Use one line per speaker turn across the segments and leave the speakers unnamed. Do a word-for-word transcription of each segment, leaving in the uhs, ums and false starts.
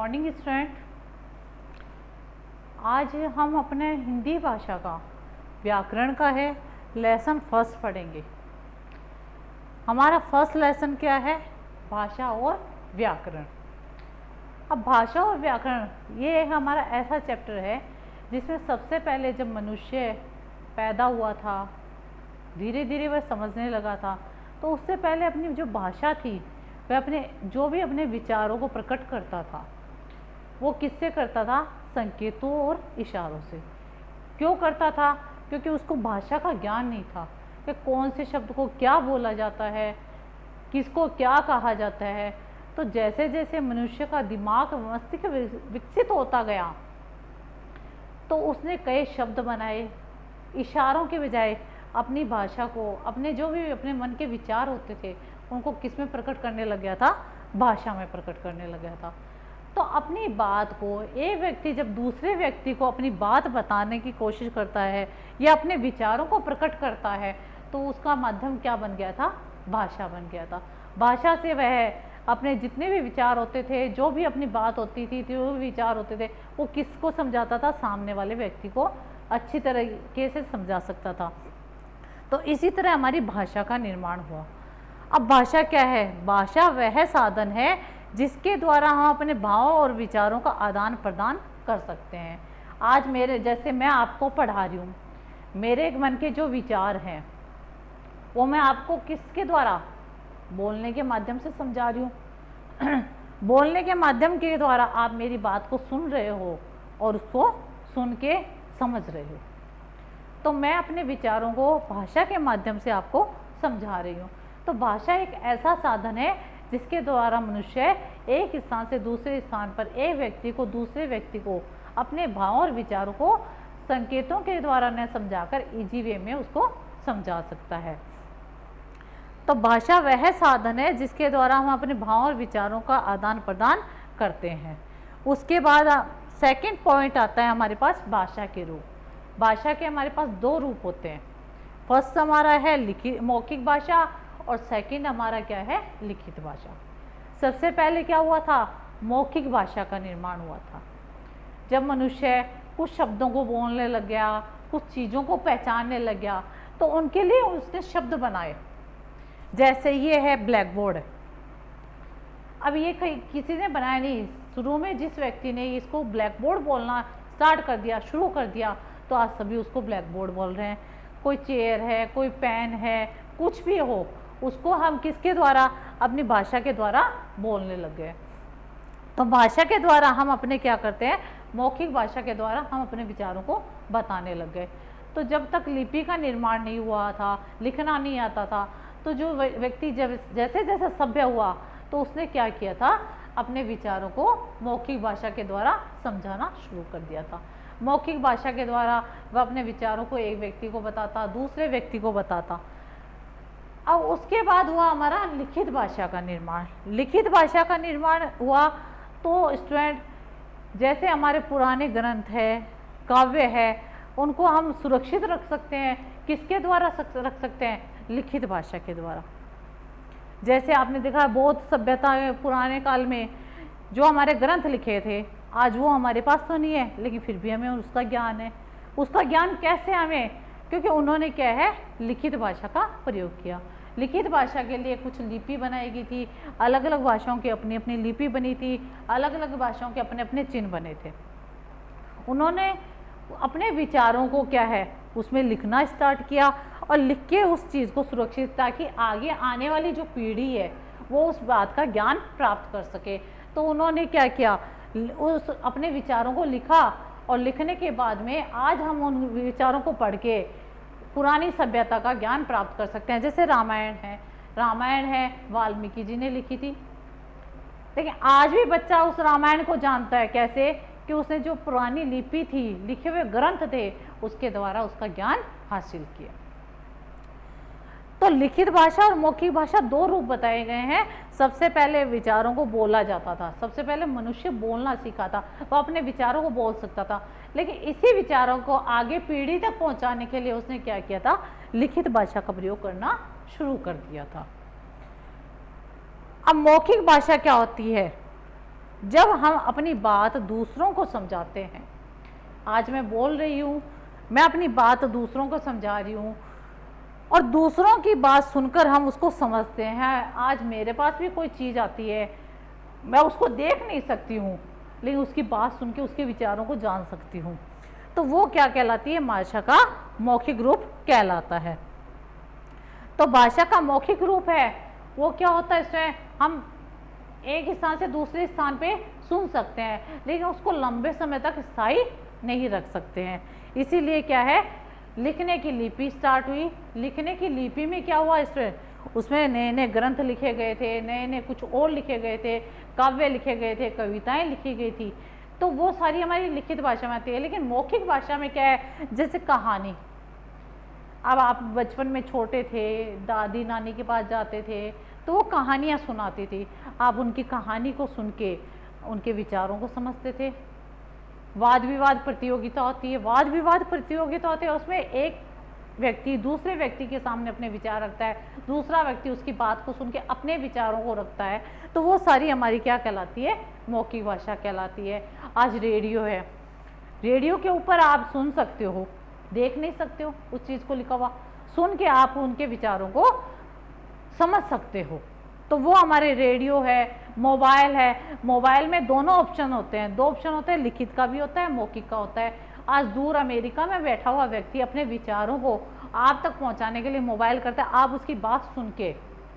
Morning student. आज हम अपने हिंदी भाषा का व्याकरण का है लेसन फर्स्ट पढ़ेंगे। हमारा फर्स्ट लेसन क्या है? भाषा और व्याकरण। अब भाषा और व्याकरण ये हमारा ऐसा चैप्टर है जिसमें सबसे पहले जब मनुष्य पैदा हुआ था, धीरे धीरे वह समझने लगा था, तो उससे पहले अपनी जो भाषा थी वह अपने जो भी अपने विचारों को प्रकट करता था वो किससे करता था? संकेतों और इशारों से। क्यों करता था? क्योंकि उसको भाषा का ज्ञान नहीं था कि कौन से शब्द को क्या बोला जाता है, किसको क्या कहा जाता है। तो जैसे जैसे मनुष्य का दिमाग मस्तिष्क विकसित होता गया तो उसने कई शब्द बनाए, इशारों के बजाय अपनी भाषा को, अपने जो भी अपने मन के विचार होते थे उनको किस में प्रकट करने लग गया था? भाषा में प्रकट करने लग गया था। तो अपनी बात को एक व्यक्ति जब दूसरे व्यक्ति को अपनी बात बताने की कोशिश करता है या अपने विचारों को प्रकट करता है तो उसका माध्यम क्या बन गया था? भाषा बन गया था। भाषा से वह अपने जितने भी विचार होते थे, जो भी अपनी बात होती थी, जो भी विचार होते थे, वो किसको समझाता था? सामने वाले व्यक्ति को अच्छी तरीके से समझा सकता था। तो इसी तरह हमारी भाषा का निर्माण हुआ। अब भाषा क्या है? भाषा वह साधन है जिसके द्वारा हम अपने भावों और विचारों का आदान प्रदान कर सकते हैं। आज मेरे जैसे मैं आपको पढ़ा रही हूँ, मेरे मन के जो विचार हैं वो मैं आपको किसके द्वारा? बोलने के माध्यम से समझा रही हूँ। बोलने के माध्यम के द्वारा आप मेरी बात को सुन रहे हो और उसको सुन के समझ रहे हो। तो मैं अपने विचारों को भाषा के माध्यम से आपको समझा रही हूँ। तो भाषा एक ऐसा साधन है जिसके द्वारा मनुष्य एक स्थान से दूसरे स्थान पर एक व्यक्ति को दूसरे व्यक्ति को अपने भावों और विचारों को संकेतों के द्वारा न समझाकर इजी वे में उसको समझा सकता है। तो भाषा वह साधन है जिसके द्वारा हम अपने भावों और विचारों का आदान प्रदान करते हैं। उसके बाद सेकंड पॉइंट आता है हमारे पास भाषा के रूप। भाषा के हमारे पास दो रूप होते हैं। फर्स्ट हमारा है लिखित मौखिक भाषा और सेकंड हमारा क्या है? लिखित भाषा। सबसे पहले क्या हुआ था? मौखिक भाषा का निर्माण हुआ था। जब मनुष्य कुछ शब्दों को बोलने लग गया, कुछ चीज़ों को पहचानने लग गया, तो उनके लिए उसने शब्द बनाए। जैसे ये है ब्लैक बोर्ड। अब ये किसी ने बनाया नहीं, शुरू में जिस व्यक्ति ने इसको ब्लैक बोर्ड बोलना स्टार्ट कर दिया, शुरू कर दिया, तो आज सभी उसको ब्लैक बोर्ड बोल रहे हैं। कोई चेयर है, कोई पेन है, कुछ भी हो, उसको हम किसके द्वारा? अपनी भाषा के द्वारा बोलने लग गए। तो भाषा के द्वारा हम अपने क्या करते हैं? मौखिक भाषा के द्वारा हम अपने विचारों को बताने लग गए। तो जब तक लिपि का निर्माण नहीं हुआ था, लिखना नहीं आता था, तो जो व्यक्ति जब जैसे जैसे सभ्य हुआ तो उसने क्या किया था? अपने विचारों को मौखिक भाषा के द्वारा समझाना शुरू कर दिया था। मौखिक भाषा के द्वारा वह अपने विचारों को एक व्यक्ति को बताता, दूसरे व्यक्ति को बताता। अब उसके बाद हुआ हमारा लिखित भाषा का निर्माण। लिखित भाषा का निर्माण हुआ तो स्टूडेंट जैसे हमारे पुराने ग्रंथ है, काव्य है, उनको हम सुरक्षित रख सकते हैं। किसके द्वारा रख सकते हैं? लिखित भाषा के द्वारा। जैसे आपने देखा बौद्ध सभ्यता पुराने काल में जो हमारे ग्रंथ लिखे थे, आज वो हमारे पास तो नहीं है, लेकिन फिर भी हमें उसका ज्ञान है। उसका ज्ञान कैसे हमें? क्योंकि उन्होंने क्या है? लिखित भाषा का प्रयोग किया। लिखित भाषा के लिए कुछ लिपि बनाई गई थी, अलग अलग भाषाओं की अपनी अपनी लिपि बनी थी, अलग अलग भाषाओं के अपने अपने चिन्ह बने थे। उन्होंने अपने विचारों को क्या है? उसमें लिखना स्टार्ट किया और लिख के उस चीज़ को सुरक्षित, ताकि आगे आने वाली जो पीढ़ी है वो उस बात का ज्ञान प्राप्त कर सके। तो उन्होंने क्या किया? उस अपने विचारों को लिखा और लिखने के बाद में आज हम उन विचारों को पढ़ के पुरानी सभ्यता का ज्ञान प्राप्त कर सकते हैं। जैसे रामायण है, रामायण है वाल्मीकि जी ने लिखी थी, लेकिन आज भी बच्चा उस रामायण को जानता है। कैसे? कि उसने जो पुरानी लिपि थी, लिखे हुए ग्रंथ थे, उसके द्वारा उसका ज्ञान हासिल किया। तो लिखित भाषा और मौखिक भाषा दो रूप बताए गए हैं। सबसे पहले विचारों को बोला जाता था, सबसे पहले मनुष्य बोलना सीखा था, वो अपने विचारों को बोल सकता था, लेकिन इसी विचारों को आगे पीढ़ी तक पहुंचाने के लिए उसने क्या किया था? लिखित भाषा का प्रयोग करना शुरू कर दिया था। अब मौखिक भाषा क्या होती है? जब हम अपनी बात दूसरों को समझाते हैं, आज मैं बोल रही हूँ, मैं अपनी बात दूसरों को समझा रही हूँ और दूसरों की बात सुनकर हम उसको समझते हैं। आज मेरे पास भी कोई चीज़ आती है, मैं उसको देख नहीं सकती हूँ, लेकिन उसकी बात सुन के उसके विचारों को जान सकती हूँ, तो वो क्या कहलाती है? भाषा का मौखिक रूप कहलाता है। तो भाषा का मौखिक रूप है वो क्या होता है? इसमें हम एक स्थान से दूसरे स्थान पे सुन सकते हैं, लेकिन उसको लंबे समय तक स्थायी नहीं रख सकते हैं। इसीलिए क्या है, लिखने की लिपि स्टार्ट हुई। लिखने की लिपि में क्या हुआ? इसमें उसमें नए नए ग्रंथ लिखे गए थे, नए नए कुछ और लिखे गए थे, काव्य लिखे गए थे, कविताएं लिखी गई थी, तो वो सारी हमारी लिखित भाषा में आती है। लेकिन मौखिक भाषा में क्या है? जैसे कहानी, अब आप बचपन में छोटे थे, दादी नानी के पास जाते थे तो वो कहानियाँ सुनाती थी, आप उनकी कहानी को सुन के उनके विचारों को समझते थे। वाद विवाद प्रतियोगिता होती है, वाद विवाद प्रतियोगिता होती है, उसमें एक व्यक्ति दूसरे व्यक्ति के सामने अपने विचार रखता है, दूसरा व्यक्ति उसकी बात को सुन के अपने विचारों को रखता है, तो वो सारी हमारी क्या कहलाती है? मौखिक भाषा कहलाती है। आज रेडियो है, रेडियो के ऊपर आप सुन सकते हो, देख नहीं सकते हो उस चीज़ को लिखा हुआ, सुन के आप उनके विचारों को समझ सकते हो, तो वो हमारे रेडियो है। मोबाइल है, मोबाइल में दोनों ऑप्शन होते हैं, दो ऑप्शन होते हैं, लिखित का भी होता है, मौखिक का होता है। आज दूर अमेरिका में बैठा हुआ व्यक्ति अपने विचारों को आप तक पहुंचाने के लिए मोबाइल करता है, आप उसकी बात सुन के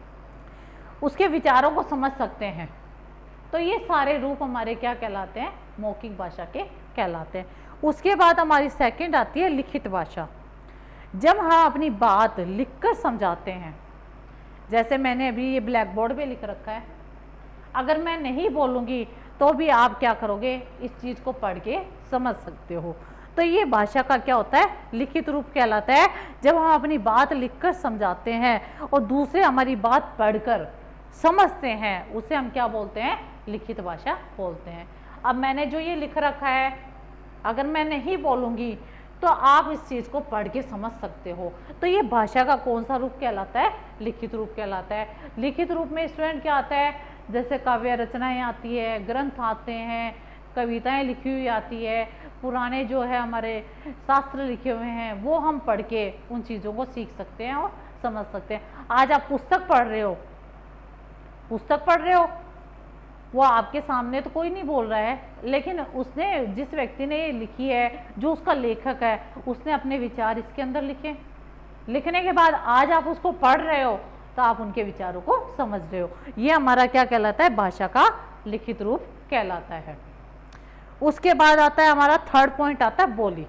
उसके विचारों को समझ सकते हैं। तो ये सारे रूप हमारे क्या कहलाते हैं? मौखिक भाषा के कहलाते हैं। उसके बाद हमारी सेकंड आती है लिखित भाषा। जब हम अपनी बात लिखकर समझाते हैं, जैसे मैंने अभी ये ब्लैक बोर्ड पे लिख रखा है, अगर मैं नहीं बोलूँगी तो भी आप क्या करोगे? इस चीज़ को पढ़ के समझ सकते हो। तो ये भाषा का क्या होता है? लिखित रूप कहलाता है। जब हम अपनी बात लिखकर समझाते हैं और दूसरे हमारी बात पढ़कर समझते हैं, उसे हम क्या बोलते हैं? लिखित भाषा बोलते हैं। अब मैंने जो ये लिख रखा है, अगर मैं नहीं बोलूँगी तो आप इस चीज़ को पढ़ के समझ सकते हो, तो ये भाषा का कौन सा रूप कहलाता है? लिखित रूप कहलाता है। लिखित रूप में स्टूडेंट क्या आता है? जैसे काव्य रचनाएं आती है, ग्रंथ आते हैं, कविताएं लिखी हुई आती है, पुराने जो है हमारे शास्त्र लिखे हुए हैं, वो हम पढ़ के उन चीज़ों को सीख सकते हैं और समझ सकते हैं। आज आप पुस्तक पढ़ रहे हो, पुस्तक पढ़ रहे हो, वो आपके सामने तो कोई नहीं बोल रहा है, लेकिन उसने, जिस व्यक्ति ने ये लिखी है, जो उसका लेखक है, उसने अपने विचार इसके अंदर लिखे। लिखने के बाद आज आप उसको पढ़ रहे हो तो आप उनके विचारों को समझ रहे हो। ये हमारा क्या कहलाता है? भाषा का लिखित रूप कहलाता है। उसके बाद आता है हमारा थर्ड पॉइंट आता है बोली।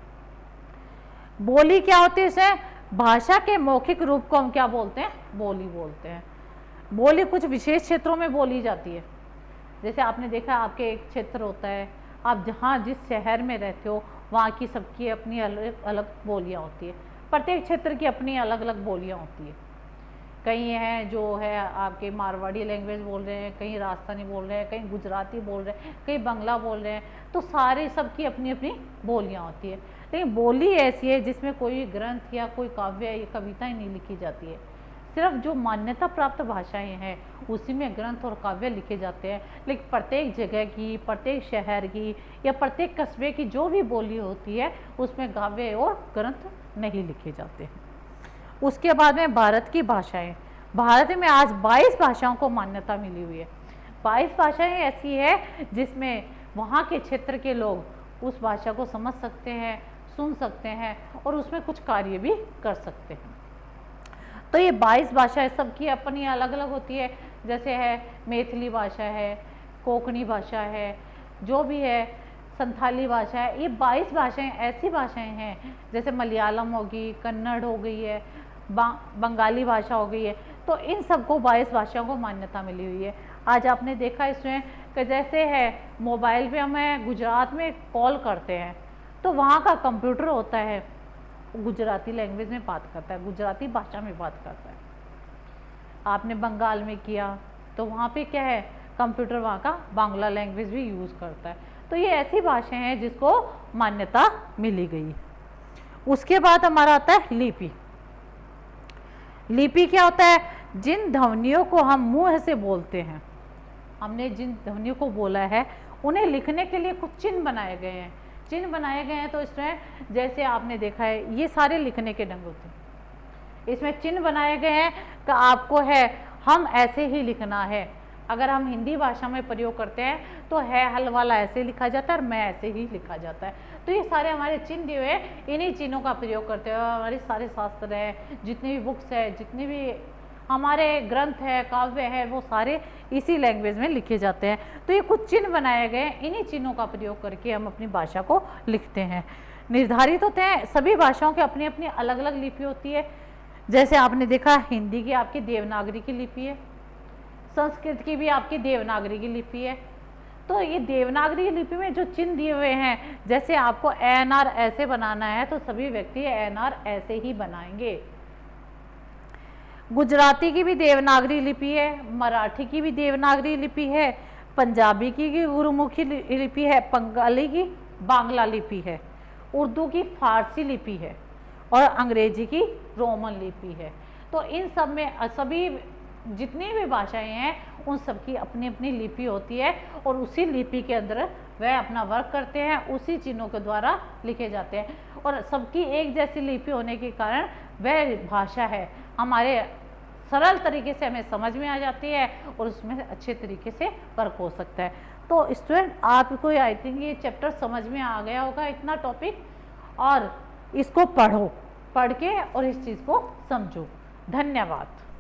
बोली क्या होती है? इसे भाषा के मौखिक रूप को हम क्या बोलते हैं? बोली बोलते हैं। बोली कुछ विशेष क्षेत्रों में बोली जाती है। जैसे आपने देखा, आपके एक क्षेत्र होता है, आप जहाँ जिस शहर में रहते हो वहाँ की सबकी अपनी अलग अलग बोलियाँ होती है, प्रत्येक क्षेत्र की अपनी अलग अलग बोलियाँ होती है। कई हैं जो है आपके मारवाड़ी लैंग्वेज बोल रहे हैं, कहीं राजस्थानी बोल रहे हैं, कहीं गुजराती बोल रहे हैं, कहीं बंगला बोल रहे हैं, तो सारे सबकी अपनी अपनी बोलियाँ होती है। लेकिन बोली ऐसी है जिसमें कोई ग्रंथ या कोई काव्य या कविताएँ नहीं लिखी जाती है, सिर्फ जो मान्यता प्राप्त भाषाएं हैं उसी में ग्रंथ और काव्य लिखे जाते हैं। लेकिन प्रत्येक जगह की, प्रत्येक शहर की या प्रत्येक कस्बे की जो भी बोली होती है उसमें काव्य और ग्रंथ नहीं लिखे जाते हैं। उसके बाद में भारत की भाषाएं। भारत में आज बाईस भाषाओं को मान्यता मिली हुई है। बाईस भाषाएं ऐसी है जिसमें वहाँ के क्षेत्र के लोग उस भाषा को समझ सकते हैं, सुन सकते हैं और उसमें कुछ कार्य भी कर सकते हैं। तो ये बाईस भाषाएं सबकी अपनी अलग अलग होती है। जैसे है मैथिली भाषा है, कोंकणी भाषा है, जो भी है संथाली भाषा है। ये बाईस भाषाएं ऐसी भाषाएं हैं, जैसे मलयालम होगी, कन्नड़ हो गई है, बंगाली भाषा हो गई है। तो इन सबको बाईस भाषाओं को मान्यता मिली हुई है। आज आपने देखा इसमें कि जैसे है मोबाइल पे हमें गुजरात में कॉल करते हैं तो वहाँ का कंप्यूटर होता है गुजराती लैंग्वेज में बात करता है, गुजराती भाषा में बात करता है। आपने बंगाल में किया तो वहाँ पे क्या है, कंप्यूटर वहाँ का बांग्ला लैंग्वेज भी यूज़ करता है। तो ये ऐसी भाषाएं हैं जिसको मान्यता मिली गई। उसके बाद हमारा आता है लिपि। लिपि क्या होता है? जिन ध्वनियों को हम मुंह से बोलते हैं हमने जिन ध्वनियों को बोला है उन्हें लिखने के लिए कुछ चिन्ह बनाए गए हैं। चिन्ह बनाए गए हैं तो इसमें जैसे आपने देखा है ये सारे लिखने के ढंग होते हैं। इसमें चिन्ह बनाए गए हैं कि आपको है हम ऐसे ही लिखना है। अगर हम हिंदी भाषा में प्रयोग करते हैं तो है हल वाला ऐसे लिखा जाता है और मैं ऐसे ही लिखा जाता है। तो ये सारे हमारे चिन्ह दिए हुए इन्हीं चिन्हों का प्रयोग करते हुए हमारे सारे शास्त्र है, जितनी भी बुक्स है, जितने भी हमारे ग्रंथ है, काव्य है, वो सारे इसी लैंग्वेज में लिखे जाते हैं। तो ये कुछ चिन्ह बनाए गए, इन्हीं चिन्हों का प्रयोग करके हम अपनी भाषा को लिखते हैं। निर्धारित होते हैं, सभी भाषाओं की अपनी अपनी अलग अलग लिपि होती है। जैसे आपने देखा हिंदी की आपकी देवनागरी की लिपि है, संस्कृत की भी आपकी देवनागरी की लिपि है। तो ये देवनागरी लिपि में जो चिन्ह दिए हुए हैं, जैसे आपको एन आर ऐसे बनाना है तो सभी व्यक्ति एन आर ऐसे ही बनाएंगे। गुजराती की भी देवनागरी लिपि है, मराठी की भी देवनागरी लिपि है, पंजाबी की की गुरुमुखी लिपि है, बंगाली की बांग्ला लिपि है, उर्दू की फारसी लिपि है और अंग्रेजी की रोमन लिपि है। तो इन सब में सभी जितनी भी भाषाएं हैं उन सब की अपनी अपनी लिपि होती है और उसी लिपि के अंदर वह अपना वर्क करते हैं, उसी चिन्हों के द्वारा लिखे जाते हैं। और सबकी एक जैसी लिपि होने के कारण वह भाषा है हमारे सरल तरीके से हमें समझ में आ जाती है और उसमें अच्छे तरीके से वर्क हो सकता है। तो स्टूडेंट आपको आई थिंक ये चैप्टर समझ में आ गया होगा, इतना टॉपिक, और इसको पढ़ो, पढ़ के और इस चीज़ को समझो। धन्यवाद।